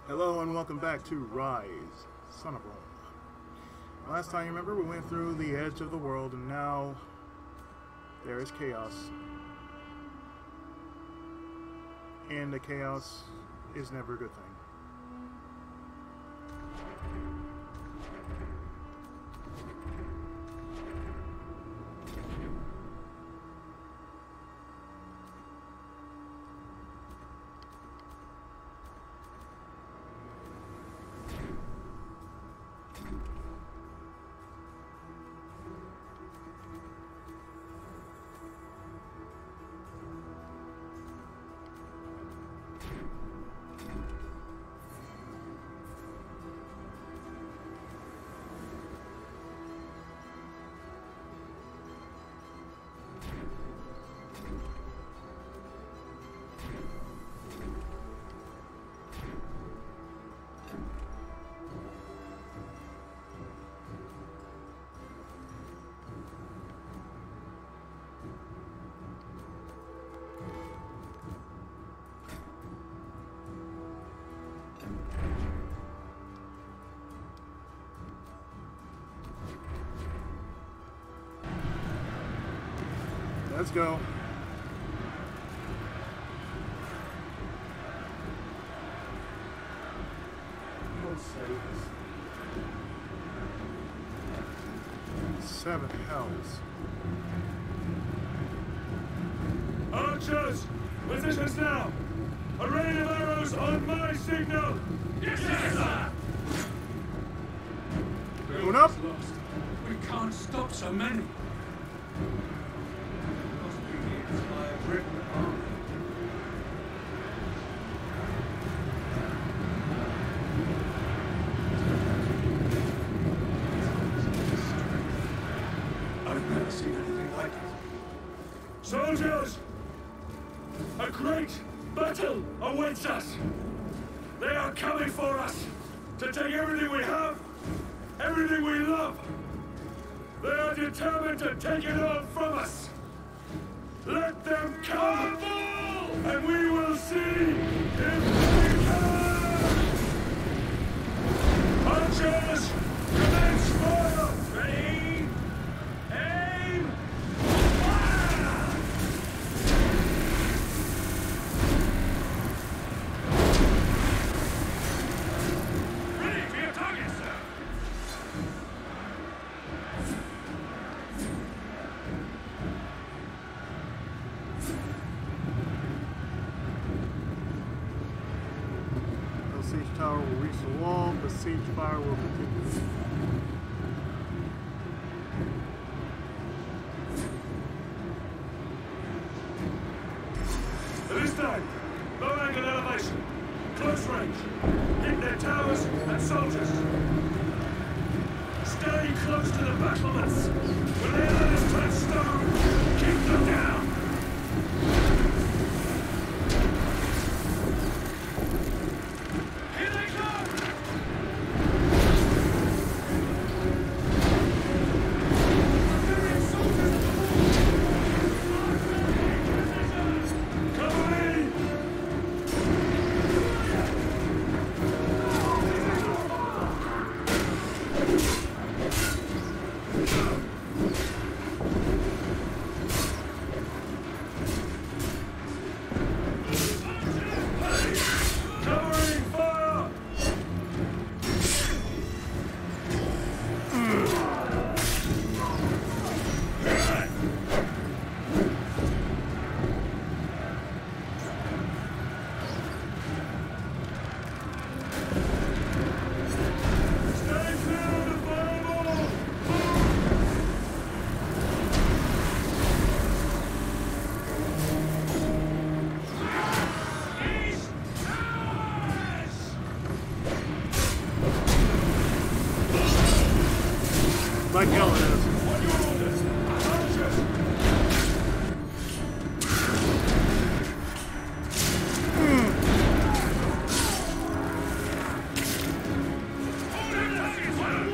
Hello and welcome back to Rise, Son of Rome. Last time, you remember, we went through the edge of the world, and now there is chaos. And the chaos is never a good thing. Let's go. Seven hells. Archers, positions now. A rain of arrows on my signal. Yes, sir. Going up. We can't stop so many. I've never seen anything like it. Soldiers! A great battle awaits us! They are coming for us! To take everything we have, everything we love! They are determined to take it all from us! Let them come! And we will see if we can! Archers! Commence fire! Ready? Aim! Fire! Ready for your target, sir! The siege tower will reach the wall. The siege fire will continue. This time, low angle elevation, close range. Hit their towers and soldiers. Stay close to the battlements. When they let us touch stone, keep them down. Here they come! Cover me! Covering fire! Stay clear of the fireball! East towers! Like hell it is. On your orders, archers! Hold your targets, fire!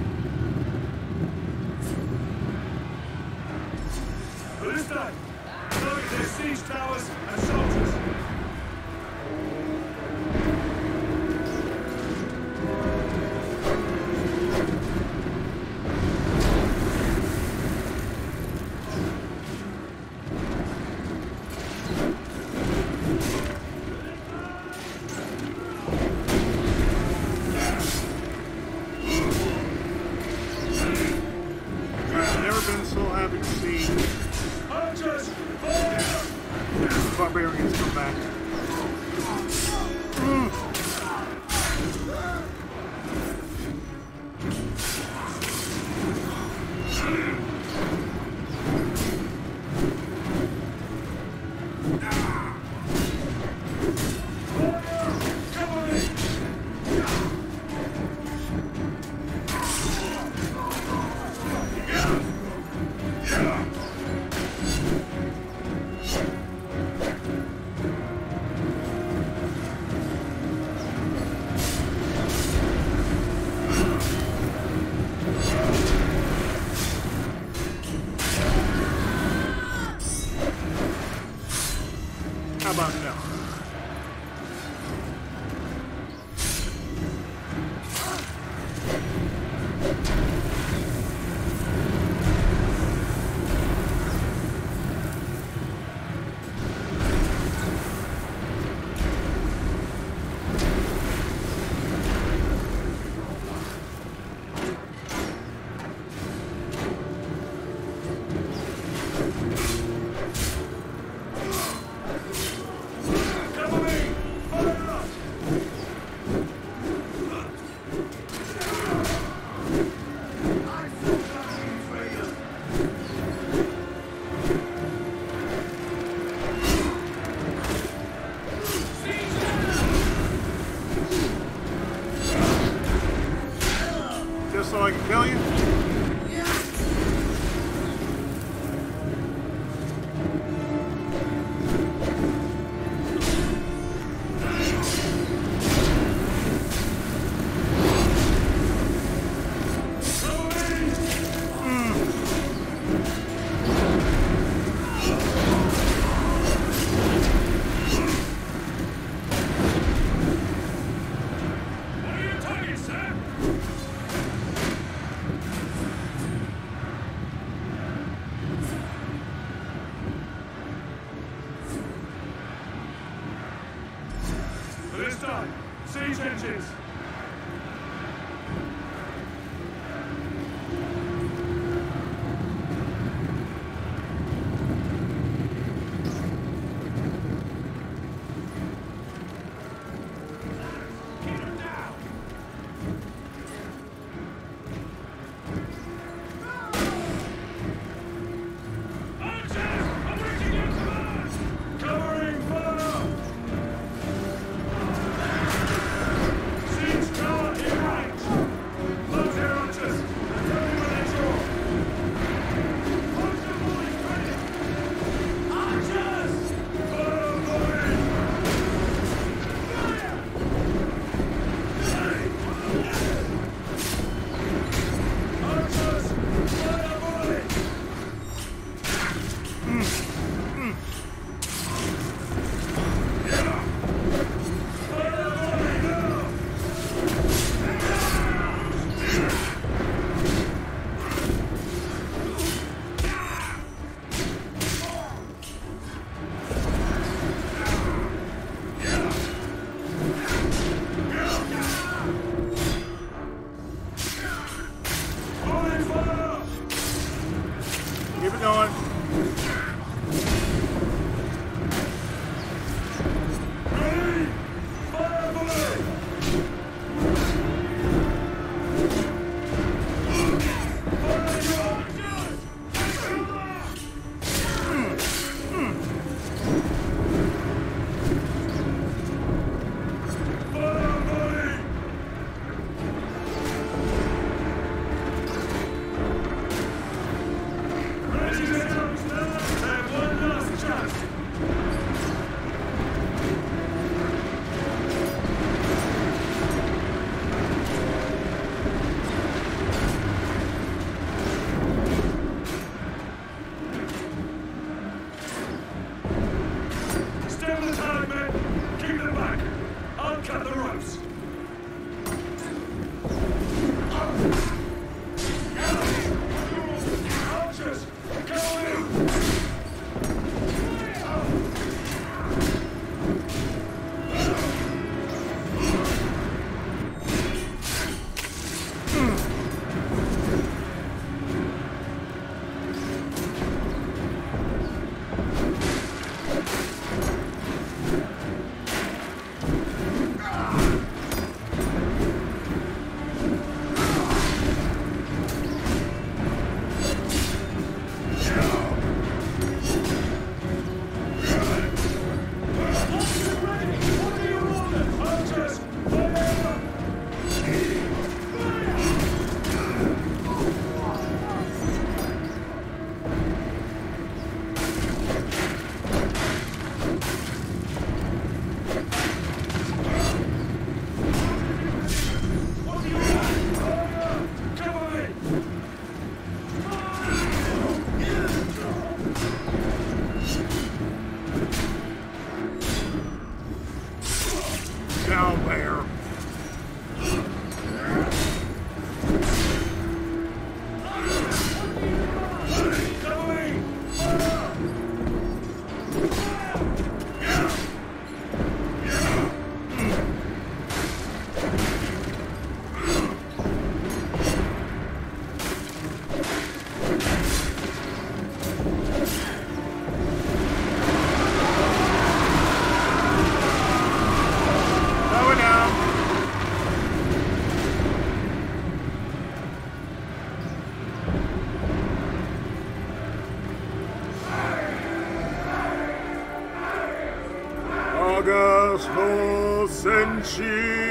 This time, Target their siege towers and soldiers. Barbarians come back. How about now? So I can kill you? This time, siege engines! Keep it going. Ready! Fire volley! August no Senshi.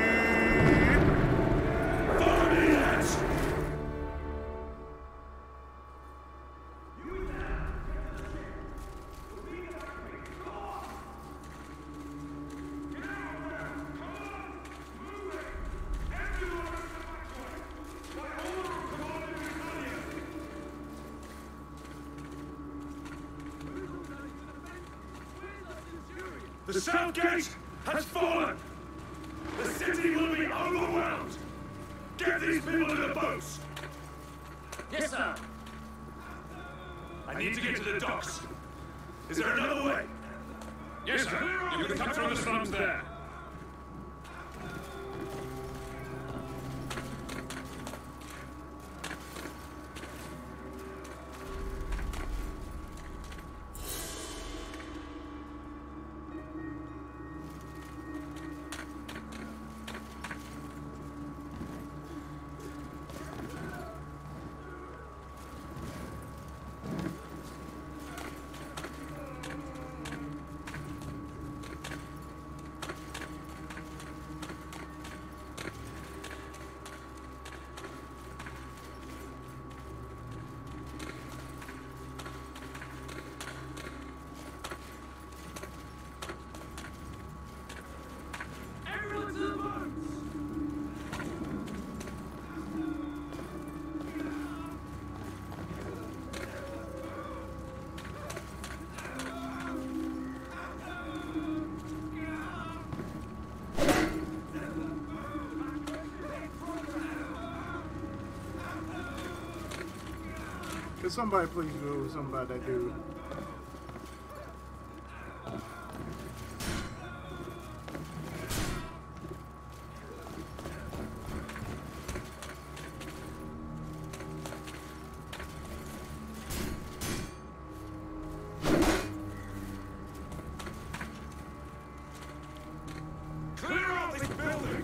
The South Gate has fallen! The city will be overwhelmed! Get these people to the boats! Yes, sir! I need to get to the docks. Is there another way? Yes, sir! You can come through the slums there. Can somebody please do something about that dude? Clear out this building!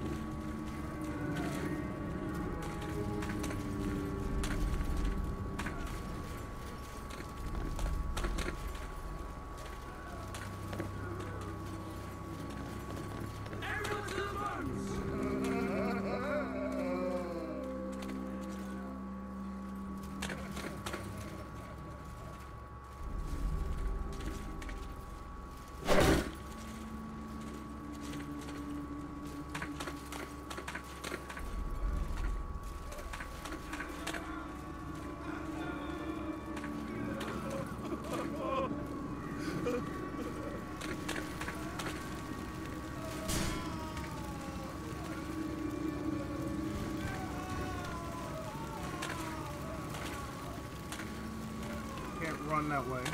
Run that way.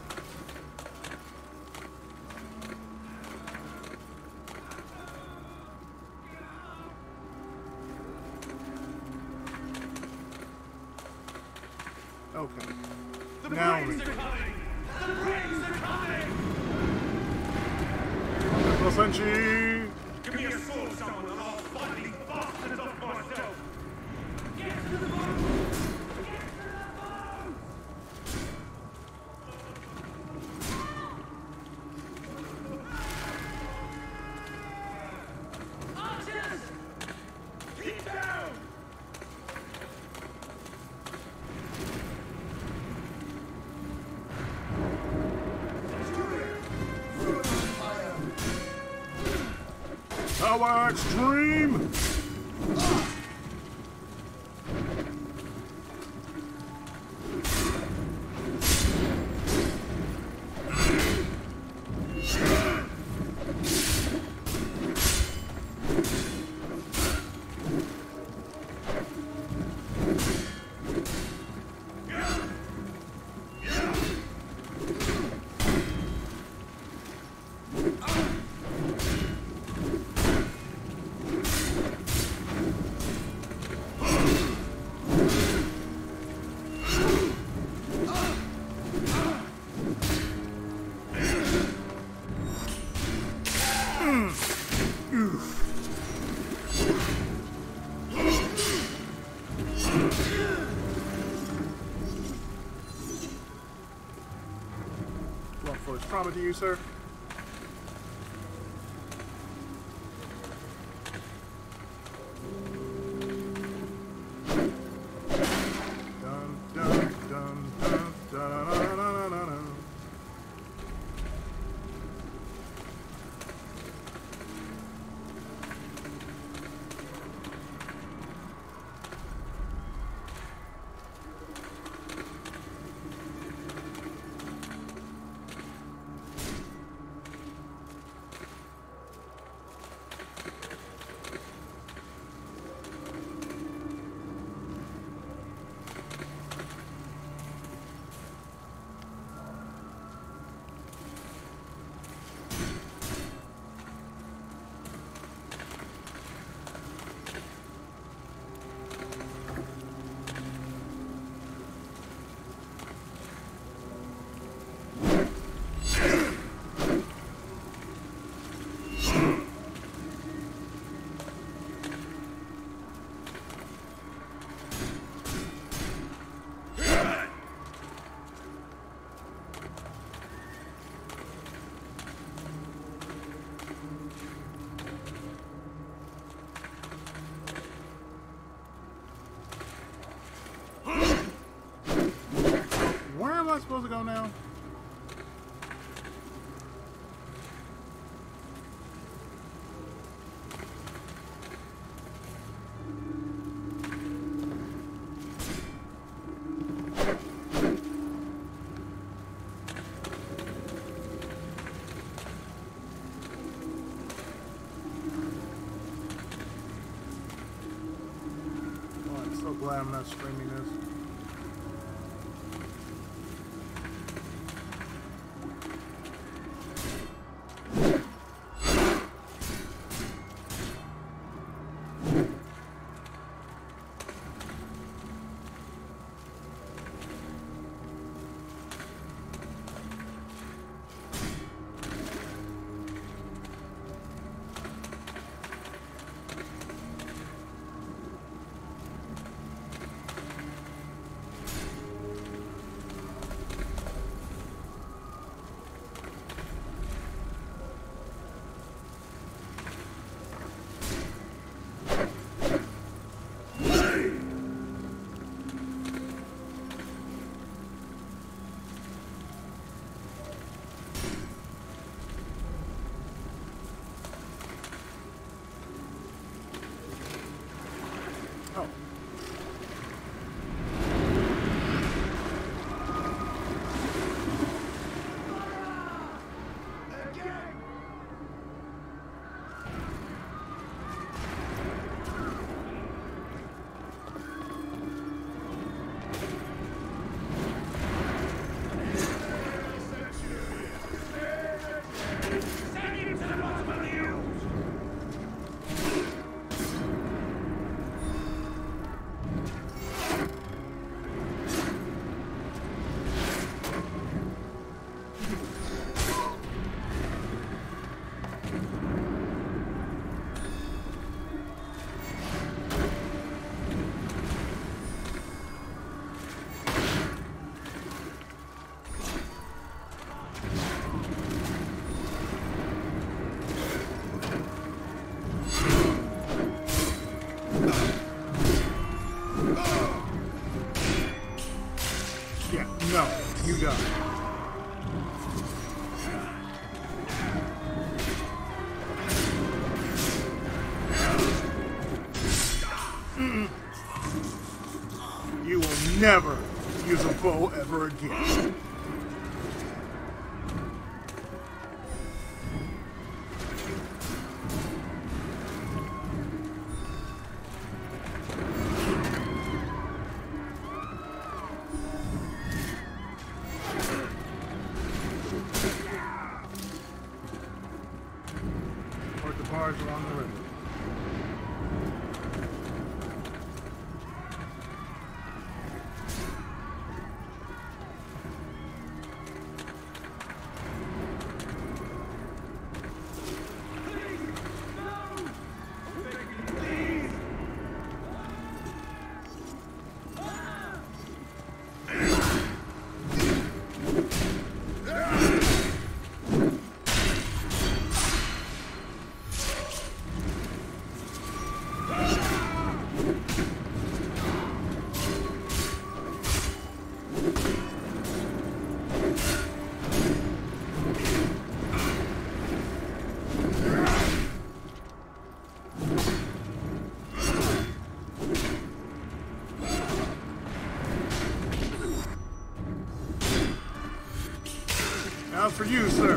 Okay. Now we. The brains are coming! Senshi! Give me a sword, someone, and I'll fight these bastards off myself! Get to the boat! Power Extreme! What for his trauma to you, sir? go now? Glad I'm not streaming this. No, you got it. You will never use a bow ever again. Along the river. Now for you, sir.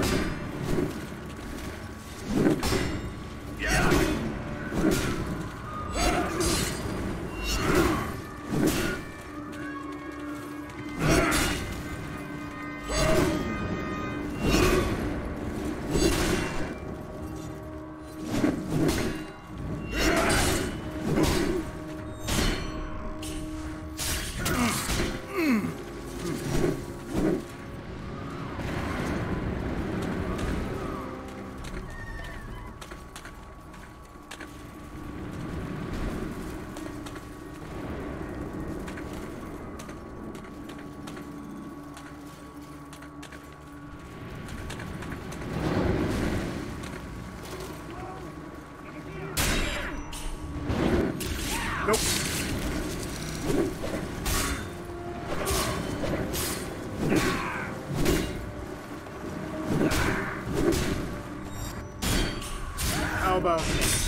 How about...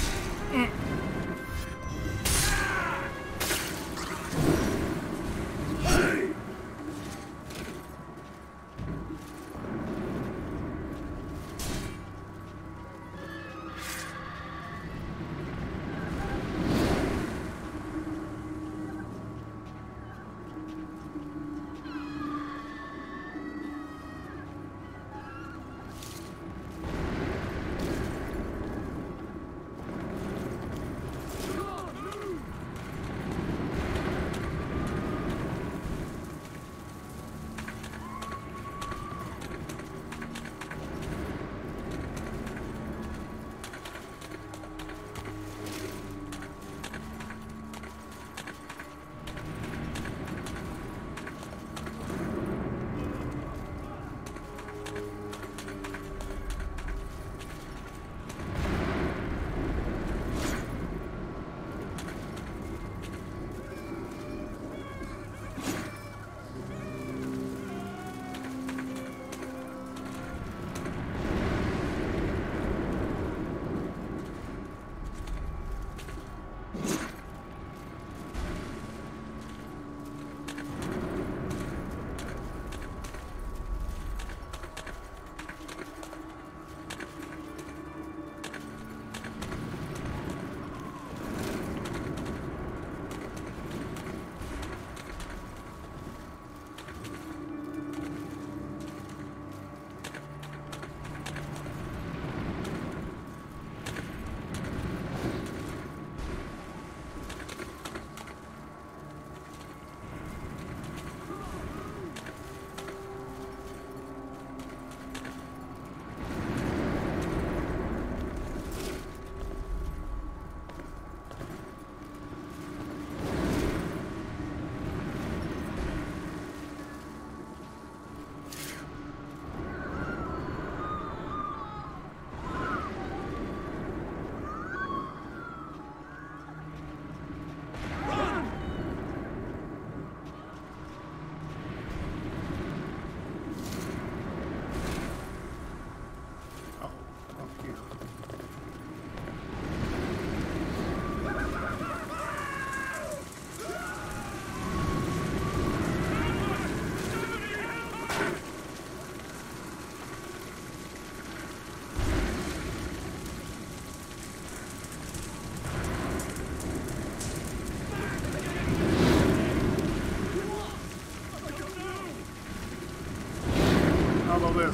This.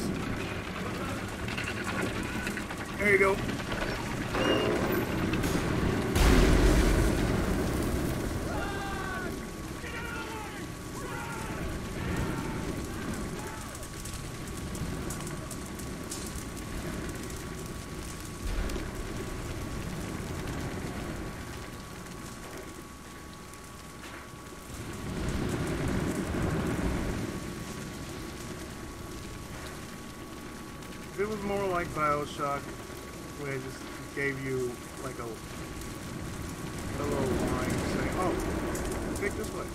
There you go. If it was more like BioShock, where it just gave you like a little line saying, "Oh, take this way."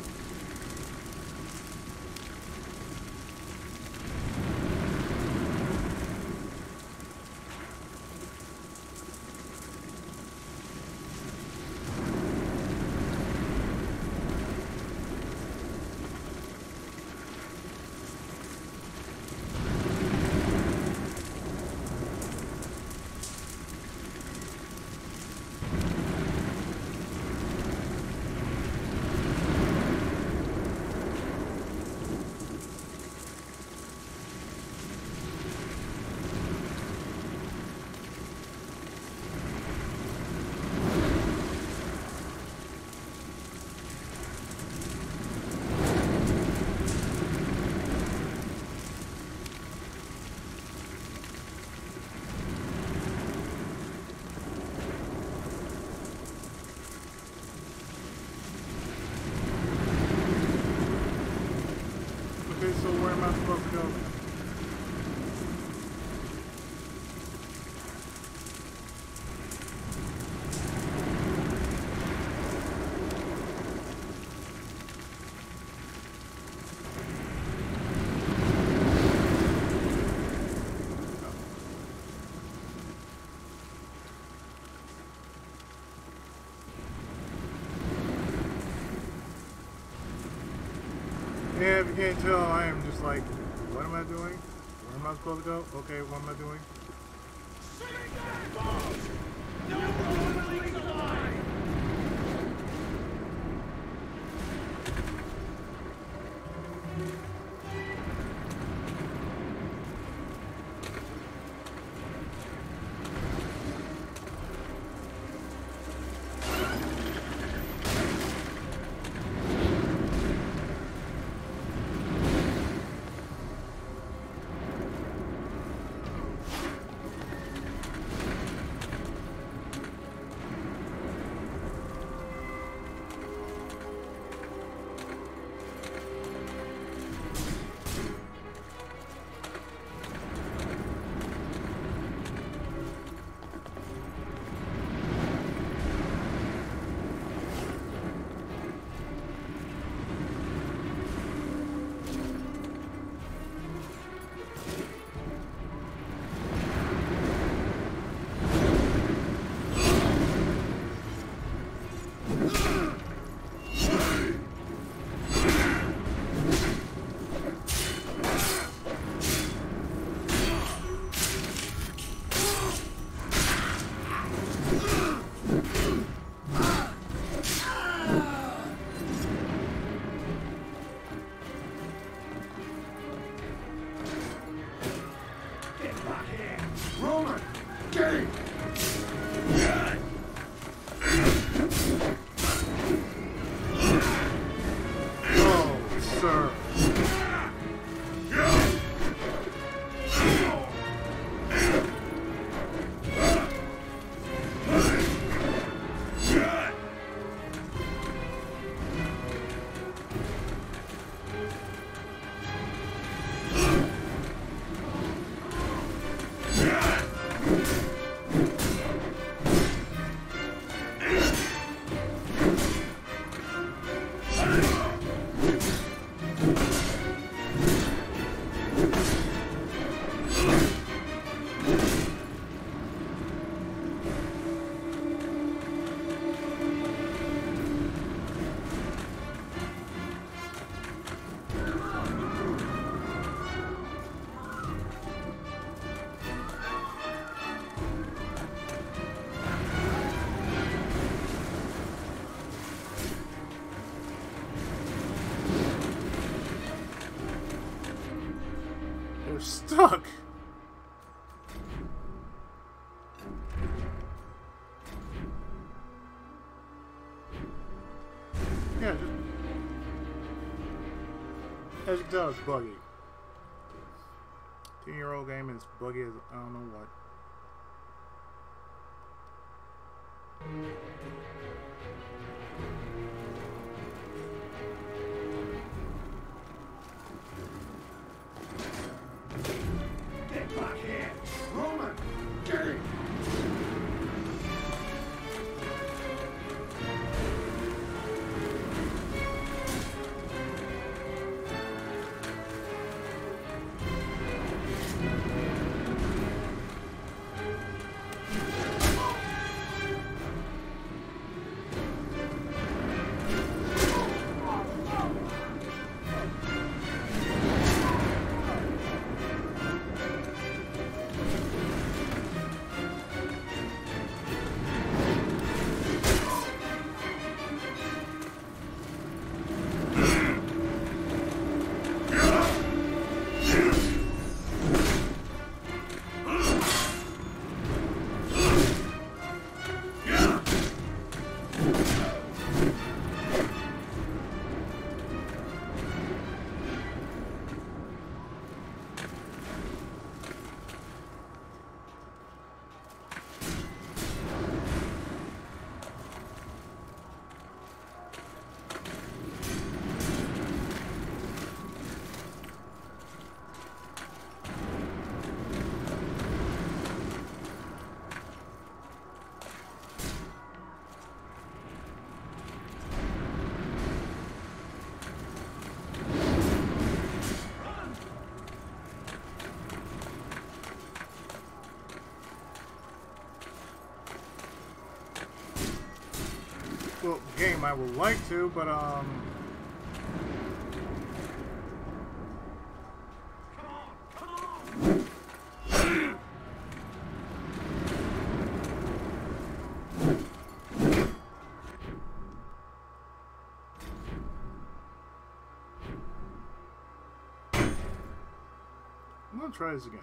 Okay, so where am I supposed to go? can't tell, I am just like, what am I doing? Where am I supposed to go? Okay, what am I doing? We're stuck. Yeah, just as you can tell, it's buggy. 10-year-old game is buggy as I don't know what. Get back here! Roman! Get him! Well, game I would like to, but I'm gonna try this again.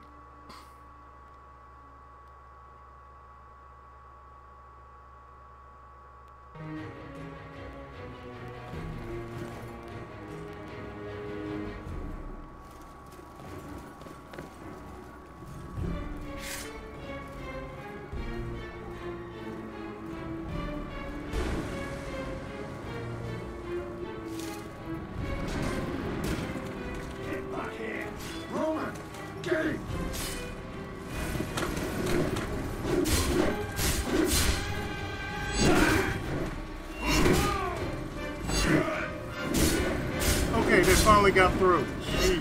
Get back here! Roman! Get him! Okay, they finally got through. Jeez.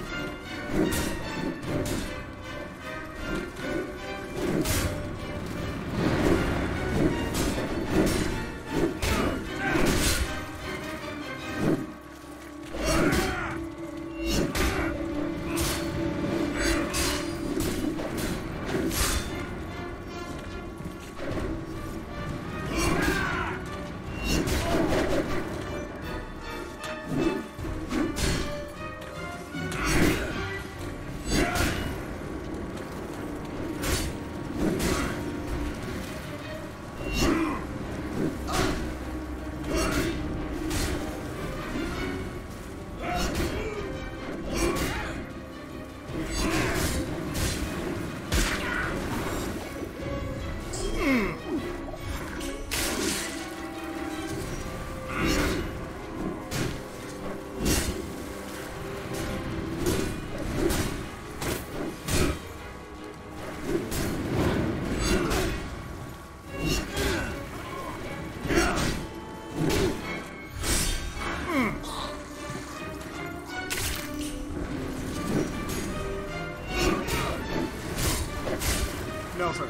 No, sir.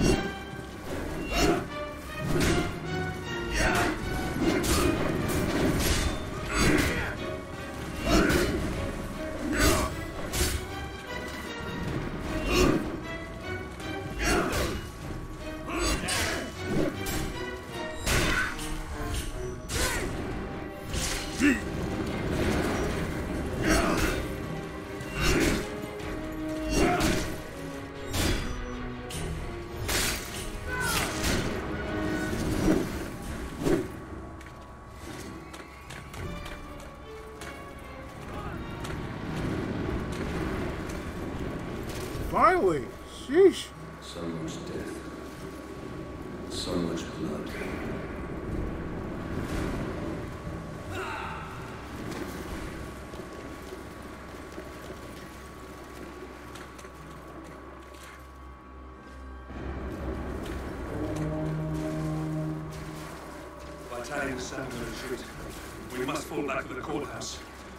Finally! Sheesh! So much death. So much blood. Battalion stand to retreat. We must fall back to the courthouse.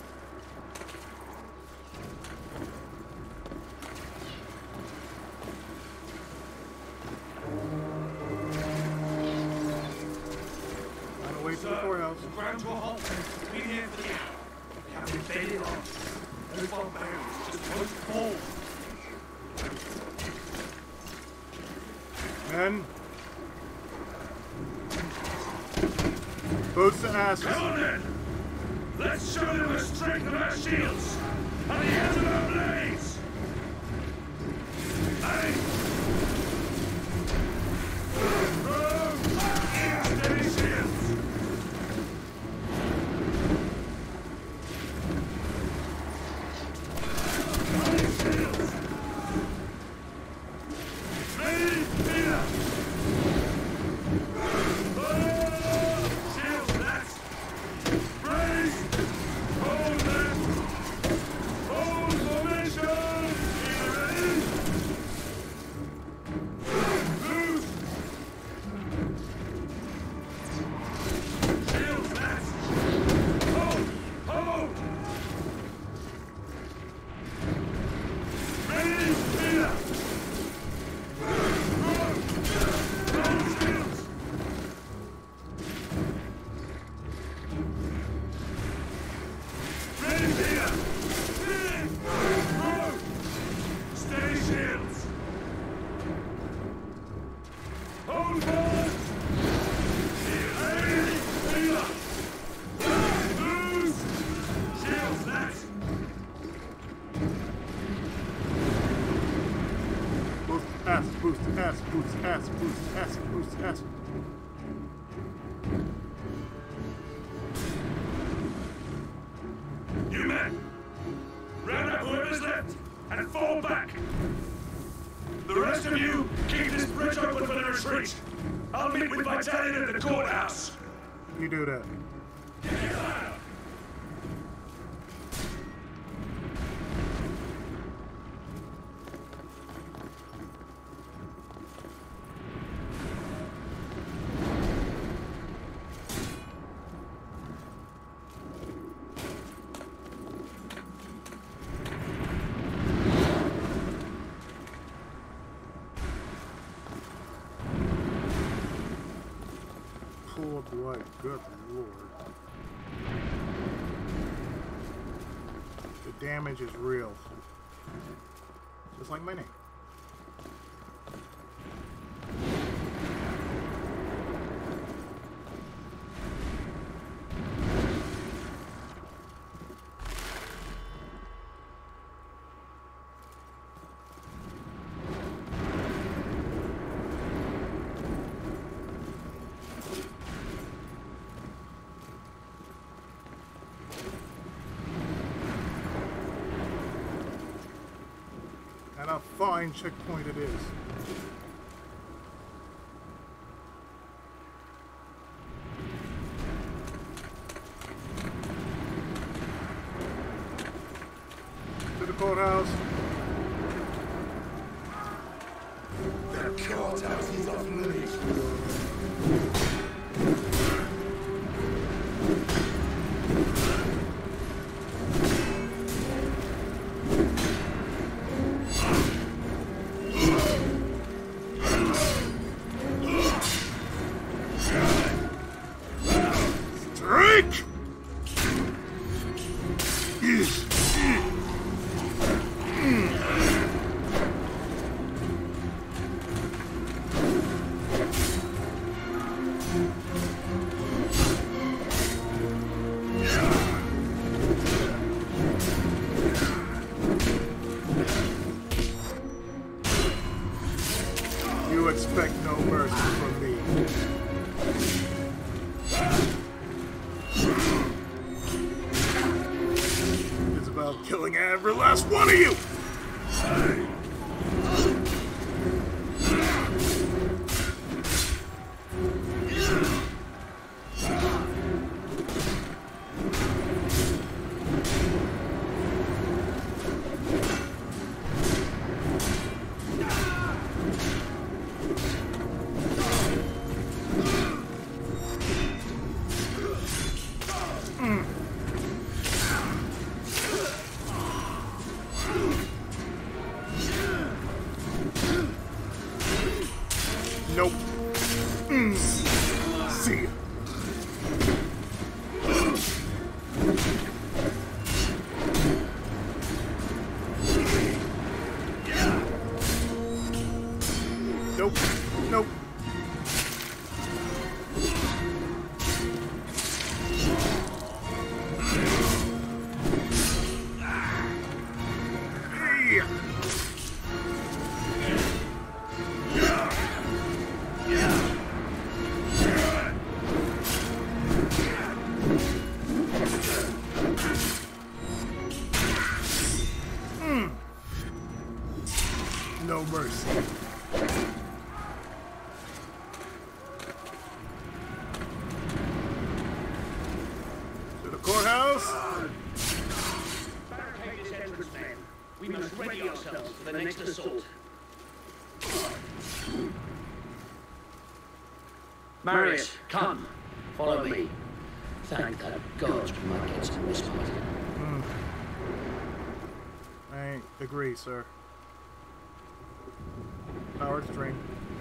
Gotta wait for the courthouse. Ground to a halt. Be here for the hour. Captain Bailey on. Those barbarians just won't fall. Men. Boots and asses. Come on then! Let's show them the strength of our shields and the end of our blades! Aye! Steady shields! Steady shields! Ready, Peter! Shields, lads! Brace! Hold them! Hold formation! Ass boost, ass boost, ass boost, ass boost, ass. You men, round up whoever's left and fall back. The rest of you, keep this bridge open for the retreat. I'll meet with Battalion at the courthouse. You do that. Poor blood, good lord. The damage is real. Just like my name. And a fine checkpoint it is. To the courthouse. The courthouse is off limits. You expect no mercy from me. It's about killing every last one of you! Nope. See ya. Nope. Nope. No mercy. To the courthouse. Barricade this entrance, men. We must ready ourselves for the next assault. Marius, come. Follow me. Thank the gods we might get some respite. I agree, sir. Power string.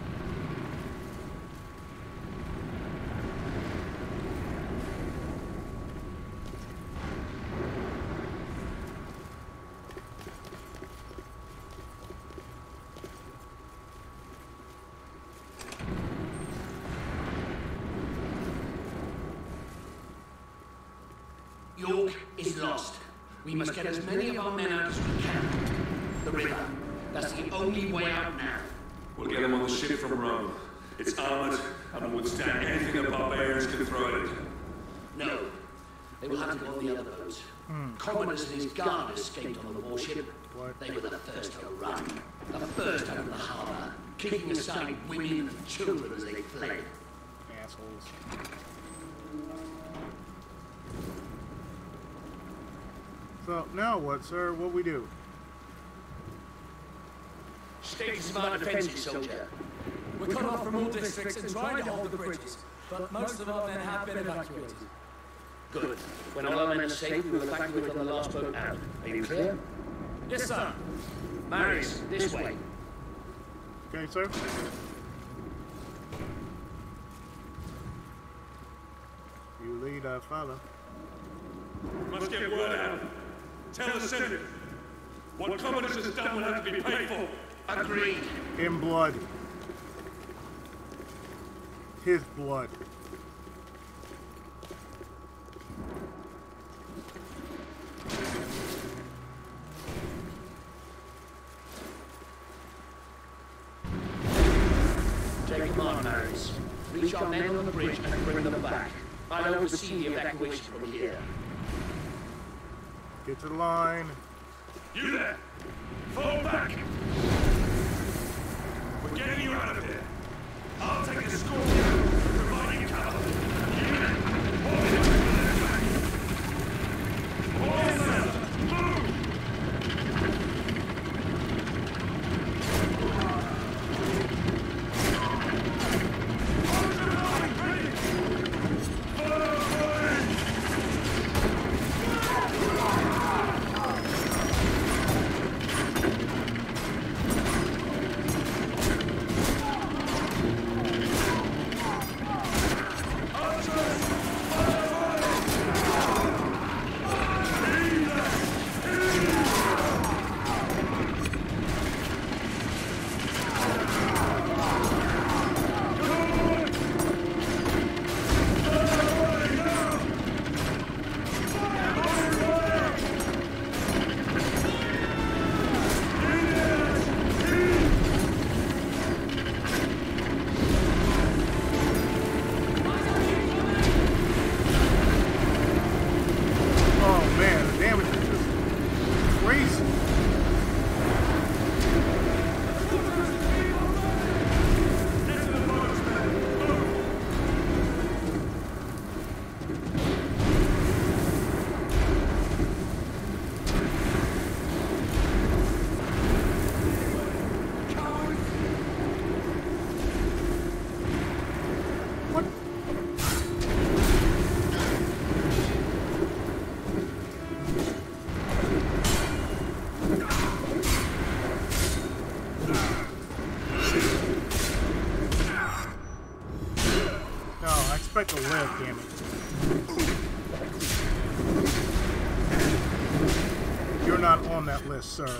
York is lost. We must get as many of our men out as we can. The river. That's the only way out now. We'll get them on the ship from Rome. It's armored and will withstand anything the barbarians can throw at it. No. They will hunt all the other boats. Commodus and his guard escaped on the warship. What? They were the first to run. The first out of the harbor, kicking aside women and children as they fled. Assholes. So, now what, sir? What we do? Status of our defenses, soldier. We're cut off from all districts and trying to hold the bridges, but most of our men have been evacuated. Good. When all our men are safe, we will evacuate on the last boat out. Are you clear? Yes, sir. Marius, this way. Okay, sir? You lead, I follow. Must get word out. Tell the Senate. What Commodus has done will have to be paid for. Agreed. In blood. His blood. Take command, Marius. Reach our men on the bridge and bring them back. I'll oversee the evacuation from here. Get to the line. You there! Fall back! We're getting you out of here. I'll take the Scorpion, providing cover. You there! All sailors, move! expect to live, damn it. You're not on that list, sir.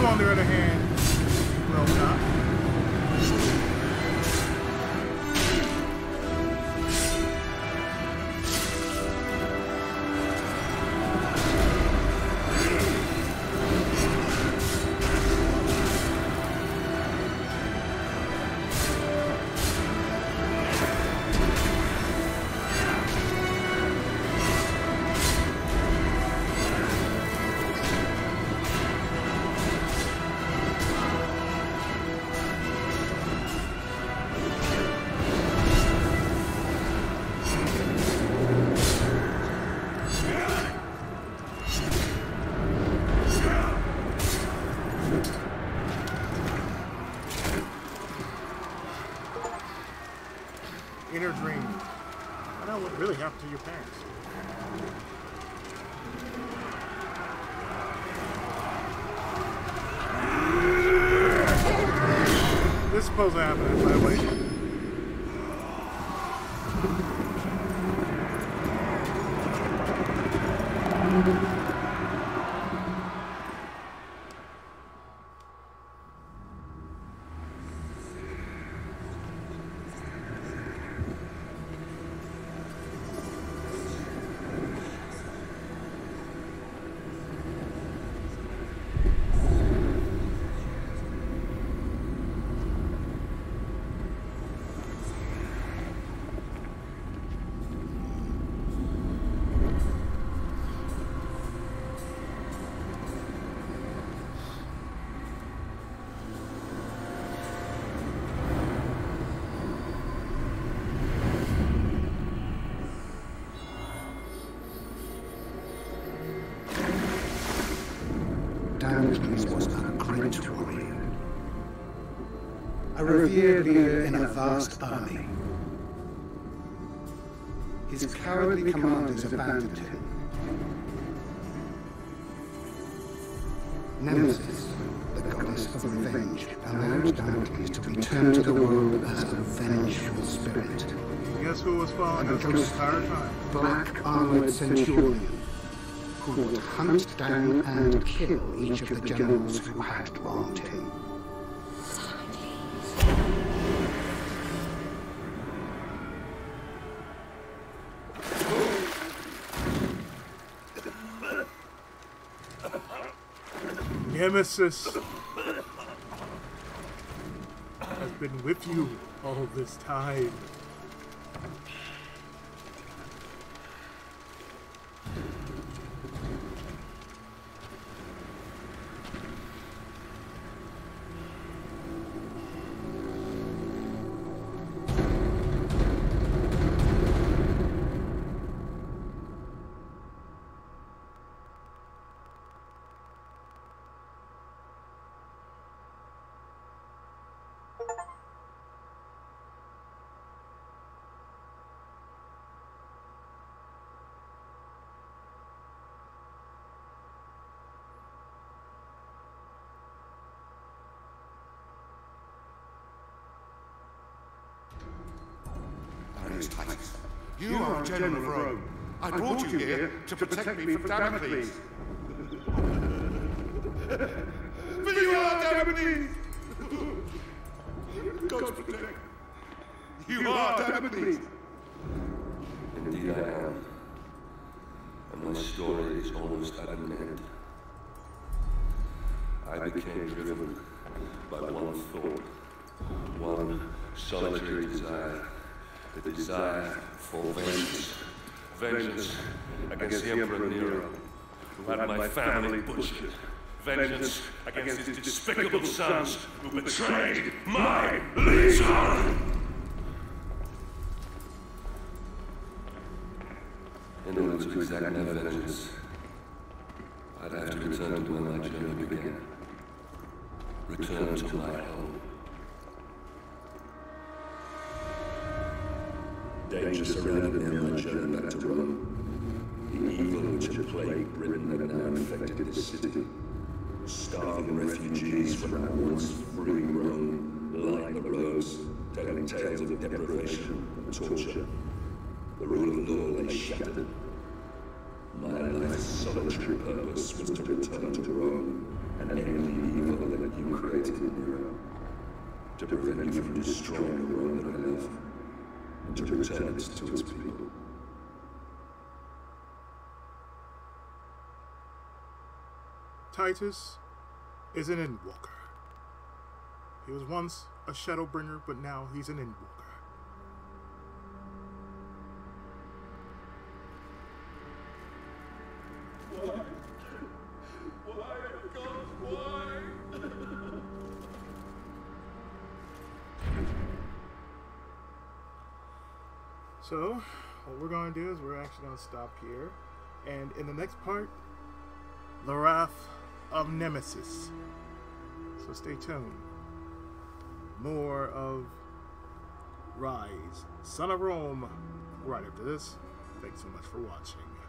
on the other hand, will not. Inner dream. I know what really happened to your parents. This is supposed to happen, by the way. Damocles was a great warrior, a revered leader in a vast army. His cowardly commanders abandoned him. Nemesis, the goddess of revenge, allowed Damocles to return to the world as a vengeful spirit. Guess who was following us this entire time? Black armored centurion, who would hunt down and kill each of the generals who had wronged him. Nemesis has been with you all this time. You are a general of Rome. I brought you here to protect me from Damocles. But you are Damocles! God protect. You are Damocles! Indeed I am. And my story is almost at an end. I became driven by one thought, one solitary desire. The desire for vengeance. Vengeance against the Emperor Nero, who had my family butchered. Vengeance against his despicable sons, who betrayed my legion! In order to exact my vengeance, I'd have to return to where my journey began. Return to my home. Danger surrounded me on my journey back to Rome. The evil which had plagued Britain had now infected this city. Starving refugees from our once free Rome lined the roads, telling tales of deprivation and torture. The rule of law lay shattered. My life's solitary purpose was to return to Rome and end the evil Nero, to prevent you from destroying the world that I love, and to return it to its people. Titus is an Endwalker. He was once a Shadowbringer, but now he's an Endwalker. So, what we're going to do is we're actually going to stop here. And in the next part, the Wrath of Nemesis. So stay tuned. More of Rise, Son of Rome, right after this. Thanks so much for watching.